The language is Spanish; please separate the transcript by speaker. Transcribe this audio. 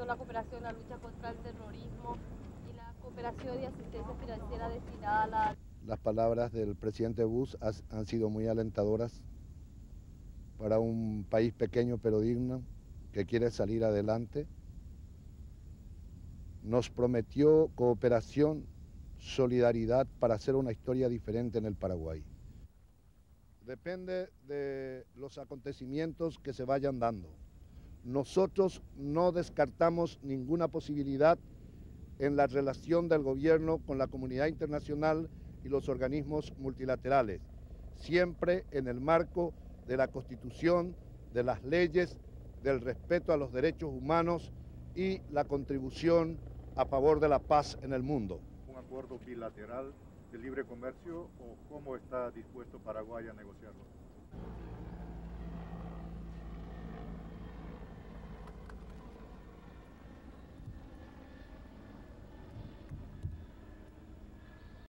Speaker 1: la cooperación en la lucha contra el terrorismo y la cooperación y asistencia financiera destinada a la...
Speaker 2: Las palabras del presidente Bush han sido muy alentadoras para un país pequeño pero digno que quiere salir adelante. Nos prometió cooperación, solidaridad para hacer una historia diferente en el Paraguay. Depende de los acontecimientos que se vayan dando. Nosotros no descartamos ninguna posibilidad en la relación del gobierno con la comunidad internacional y los organismos multilaterales, siempre en el marco de la Constitución, de las leyes, del respeto a los derechos humanos y la contribución a favor de la paz en el mundo.
Speaker 3: ¿Un acuerdo bilateral de libre comercio o cómo está dispuesto Paraguay a negociarlo?